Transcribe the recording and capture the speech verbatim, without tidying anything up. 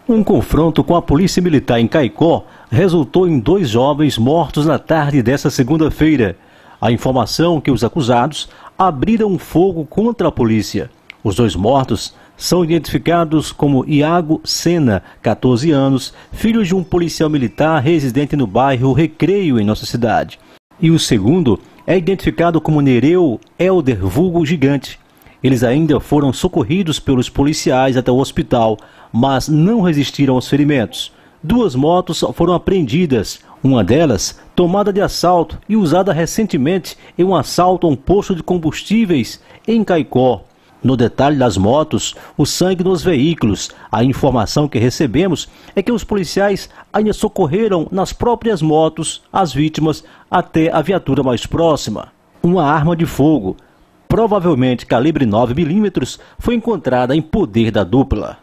Um confronto com a Polícia Militar em Caicó resultou em dois jovens mortos na tarde desta segunda-feira. A informação que os acusados abriram fogo contra a polícia. Os dois mortos são identificados como Iago Sena, quatorze anos, filho de um policial militar residente no bairro Recreio, em nossa cidade. E o segundo é identificado como Nereu Helder vulgo Gigante. Eles ainda foram socorridos pelos policiais até o hospital, mas não resistiram aos ferimentos. Duas motos foram apreendidas, uma delas tomada de assalto e usada recentemente em um assalto a um posto de combustíveis em Caicó. No detalhe das motos, o sangue nos veículos. A informação que recebemos é que os policiais ainda socorreram nas próprias motos as vítimas até a viatura mais próxima. Uma arma de fogo, provavelmente calibre nove milímetros, foi encontrada em poder da dupla.